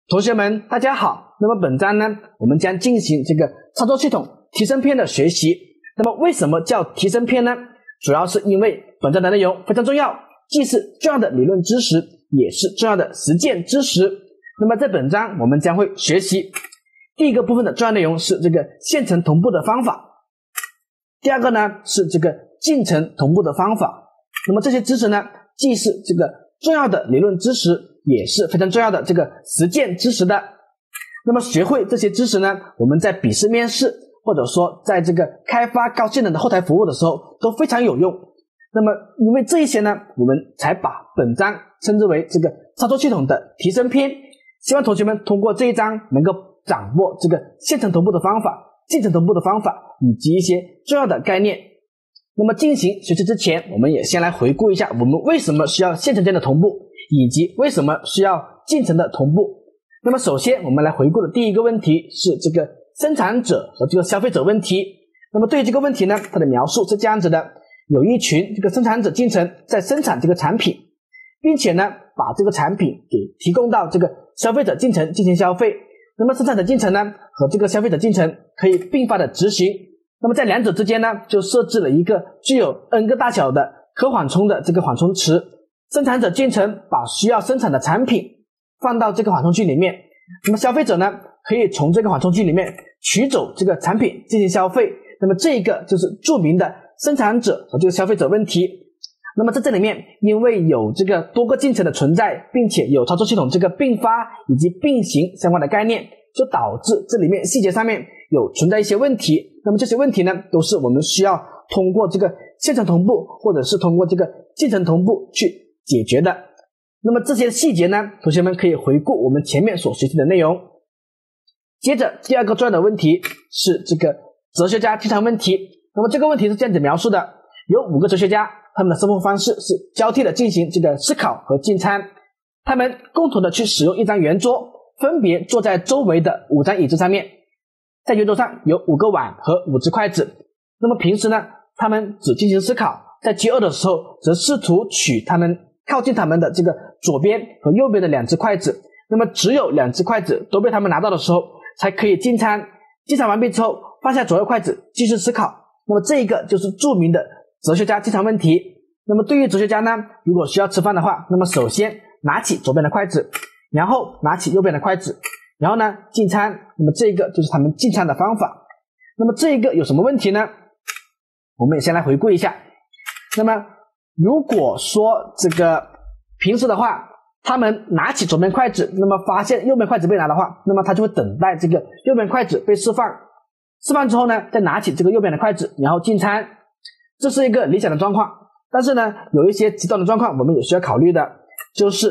同学们大家好，那么本章呢我们将进行这个操作系统提升篇的学习。那么为什么叫提升篇呢？主要是因为本章的内容非常重要，既是重要的理论知识，也是重要的实践知识。那么在本章我们将会学习第一个部分的重要内容是这个线程同步的方法，第二个呢是这个进程同步的方法。那么这些知识呢既是这个重要的理论知识，也是非常重要的这个实践知识的。那么学会这些知识呢，我们在笔试面试或者说在这个开发高性能的后台服务的时候都非常有用。那么因为这一些呢，我们才把本章称之为这个操作系统的提升篇。希望同学们通过这一章能够掌握这个线程同步的方法、进程同步的方法以及一些重要的概念。那么进行学习之前，我们也先来回顾一下我们为什么需要线程间的同步，以及为什么需要进程的同步。那么首先我们来回顾的第一个问题是这个生产者和这个消费者问题。那么对于这个问题呢，它的描述是这样子的：有一群这个生产者进程在生产这个产品，并且呢把这个产品给提供到这个消费者进程进行消费。那么生产者进程呢和这个消费者进程可以并发的执行。那么在两者之间呢就设置了一个具有 n 个大小的可缓冲的这个缓冲池。生产者进程把需要生产的产品放到这个缓冲区里面，那么消费者呢可以从这个缓冲区里面取走这个产品进行消费。那么这个就是著名的生产者和这个消费者问题。那么在这里面因为有这个多个进程的存在，并且有操作系统这个并发以及并行相关的概念，就导致这里面细节上面有存在一些问题。那么这些问题呢都是我们需要通过这个线程同步或者是通过这个进程同步去解决的。那么这些细节呢，同学们可以回顾我们前面所学习的内容。接着第二个重要的问题是这个哲学家经常问题。那么这个问题是这样子描述的：有5个哲学家，他们的生活方式是交替的进行这个思考和进餐，他们共同的去使用一张圆桌，分别坐在周围的5张椅子上面，在圆桌上有5个碗和5只筷子。那么平时呢他们只进行思考，在饥饿的时候则试图取他们靠近他们的这个左边和右边的2只筷子。那么只有2只筷子都被他们拿到的时候才可以进餐，进餐完毕之后放下左右筷子继续思考。那么这一个就是著名的哲学家经常问题。那么对于哲学家呢，如果需要吃饭的话，那么首先拿起左边的筷子，然后拿起右边的筷子，然后呢进餐。那么这个就是他们进餐的方法。那么这一个有什么问题呢？我们也先来回顾一下。那么如果说这个平时的话，他们拿起左边筷子，那么发现右边筷子被拿的话，那么他就会等待这个右边筷子被释放，释放之后呢再拿起这个右边的筷子然后进餐。这是一个理想的状况，但是呢有一些极端的状况我们也需要考虑的，就是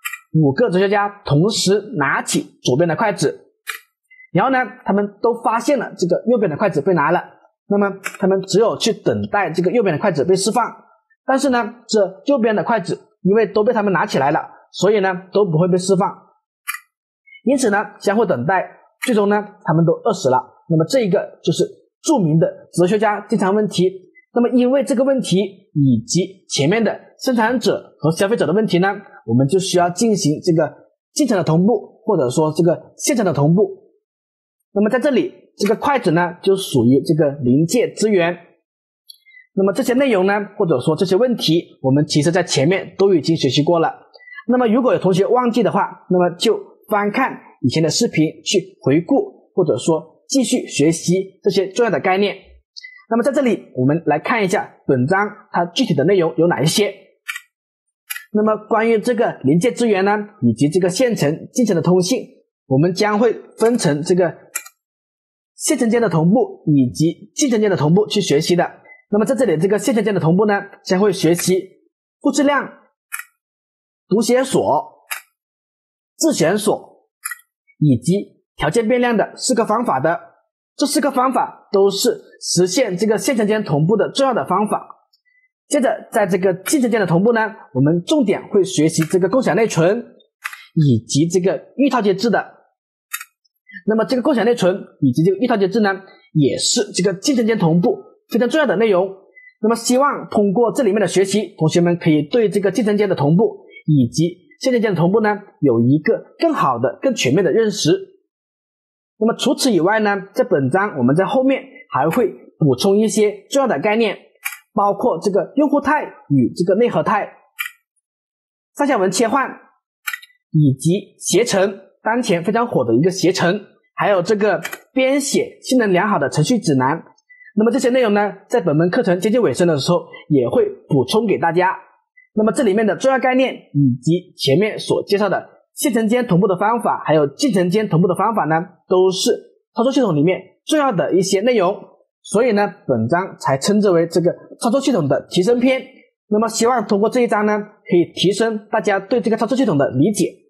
5个哲学家同时拿起左边的筷子，然后呢他们都发现了这个右边的筷子被拿了，那么他们只有去等待这个右边的筷子被释放。但是呢这右边的筷子因为都被他们拿起来了，所以呢都不会被释放，因此呢相互等待，最终呢他们都饿死了。那么这一个就是著名的哲学家经常问题。那么因为这个问题以及前面的生产者和消费者的问题呢，我们就需要进行这个进程的同步或者说这个线程的同步。那么在这里这个筷子呢就属于这个临界资源。那么这些内容呢或者说这些问题我们其实在前面都已经学习过了。那么如果有同学忘记的话，那么就翻看以前的视频去回顾，或者说继续学习这些重要的概念。那么在这里我们来看一下本章它具体的内容有哪一些。那么关于这个临界资源呢以及这个线程进程的通信，我们将会分成这个线程间的同步以及进程间的同步去学习的。那么在这里这个线程间的同步呢将会学习复制量、读写锁、自选锁以及条件变量的4个方法的。这4个方法都是实现这个线程间同步的重要的方法。接着在这个进程间的同步呢，我们重点会学习这个共享内存以及这个预套接制的。那么这个共享内存以及这个预套接制呢也是这个进程间同步非常重要的内容。那么希望通过这里面的学习，同学们可以对这个进程间的同步以及线程间的同步呢有一个更好的更全面的认识。那么除此以外呢，在本章我们在后面还会补充一些重要的概念，包括这个用户态与这个内核态、上下文切换，以及携程，当前非常火的一个携程，还有这个编写性能良好的程序指南。那么这些内容呢，在本门课程接近尾声的时候也会补充给大家。那么这里面的重要概念以及前面所介绍的线程间同步的方法，还有进程间同步的方法呢，都是操作系统里面重要的一些内容，所以呢，本章才称之为这个操作系统的提升篇。那么希望通过这一章呢，可以提升大家对这个操作系统的理解。